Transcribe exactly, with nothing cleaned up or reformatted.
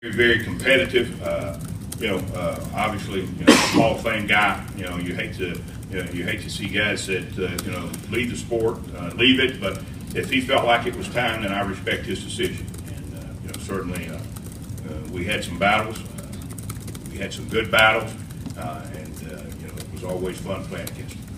Very competitive. Uh, you know, uh, obviously, you know, Hall of Fame guy. You know, you hate to, you know, you hate to see guys that uh, you know leave the sport, uh, leave it. But if he felt like it was time, then I respect his decision. And uh, you know, certainly, uh, uh, we had some battles. Uh, we had some good battles, uh, and uh, you know, it was always fun playing against him.